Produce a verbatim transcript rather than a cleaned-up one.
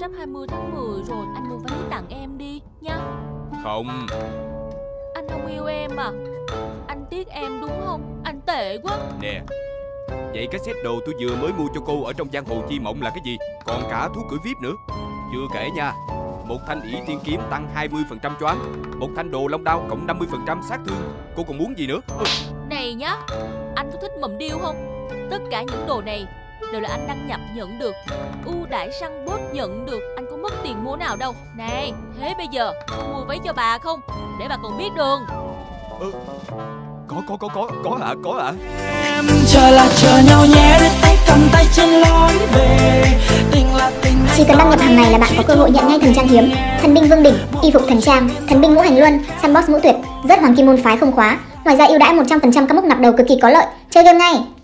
sắp hai mươi tháng mười rồi, anh mua váy tặng em đi nha. Không. Anh không yêu em à? Anh tiếc em đúng không? Anh tệ quá. Nè, vậy cái set đồ tôi vừa mới mua cho cô ở trong giang hồ chi mộng là cái gì? Còn cả thuốc cửa víp nữa. Chưa kể nha, một thanh ỷ tiên kiếm tăng hai mươi phần trăm cho anh, một thanh đồ long đao cộng năm mươi phần trăm sát thương. Cô còn muốn gì nữa? Ừ. Này nhá, anh có thích mầm điêu không? Tất cả những đồ này đều là anh đăng nhập nhận được, ưu đãi săn bot nhận được, anh có mất tiền mua nào đâu. Này, thế bây giờ con mua váy cho bà không? Để bà còn biết đường. Ừ. Có có có có có ạ, có ạ. Em chờ là chờ nhau nhé, đôi tay cầm tay trên lối về. Tình là tình. Chỉ cần đăng nhập hàng ngày là bạn có cơ hội nhận ngay thần trang hiếm, thần binh vương đỉnh, y phục thần trang, thần binh ngũ hành luân, sandbox ngũ tuyệt, rớt hoàng kim môn phái không khóa. Ngoài ra ưu đãi một trăm phần trăm các mốc nạp đầu cực kỳ có lợi. Chơi game ngay.